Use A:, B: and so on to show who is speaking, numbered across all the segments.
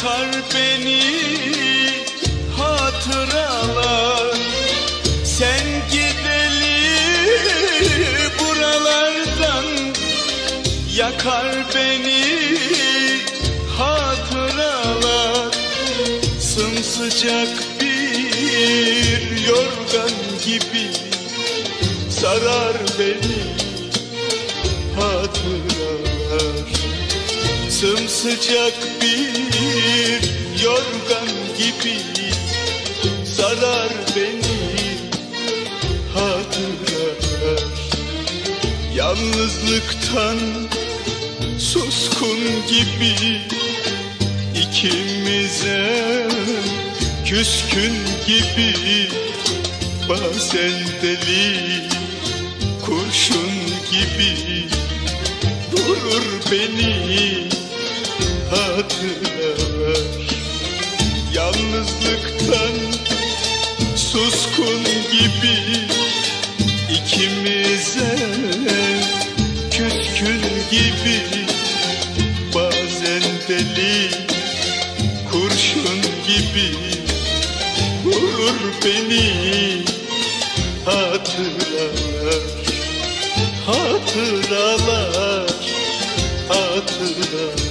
A: yakar beni hatıralar. Sen gideli buralardan yakar beni hatıralar. Sımsıcak bir yorgan gibi sarar beni hatıralar. Sımsıcak bir yorgan gibi sarar beni hatıralar. Yalnızlıktan suskun gibi ikimize küskün gibi, bazen deli kurşun gibi vurur beni hatıralar. Yalnızlıktan suskun gibi ikimize küskün gibi, bazen deli kurşun gibi vurur beni hatıralar. Hatıralar, hatıralar.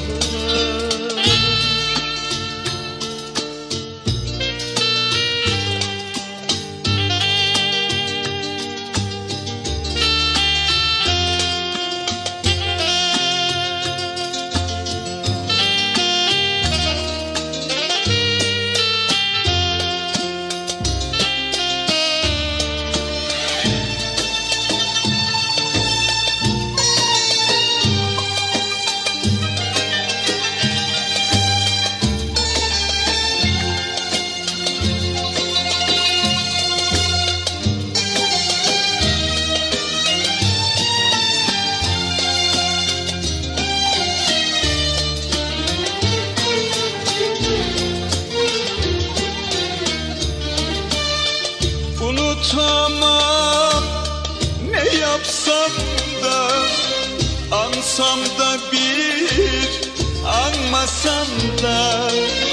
A: Unutamam ne yapsam da, ansam da bir, anmasam da.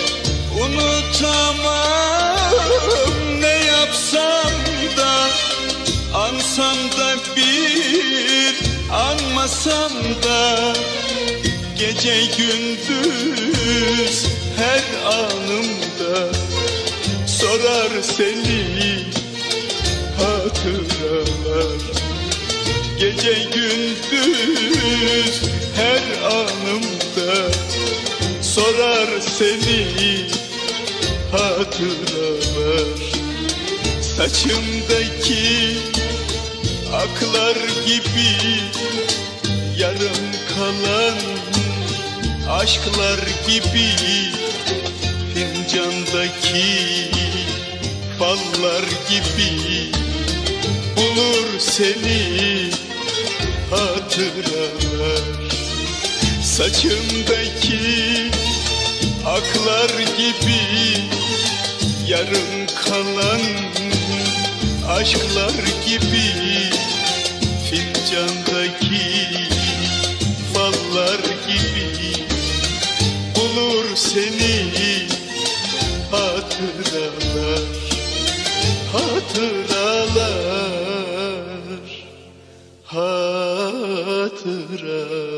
A: Unutamam ne yapsam da, ansam da bir, anmasam da. Gece gündüz her anımda sorar seni hatıralar. Gece gündüz her anımda sorar seni hatıralar. Saçımdaki aklar gibi yarım kalan aşklar gibi, fincandaki fallar gibi bulur seni hatıralar. Saçımdaki aklar gibi yarım kalan aşklar gibi, fincandaki fallar gibi bulur seni hatıralar. Hatıralar, hatıralar.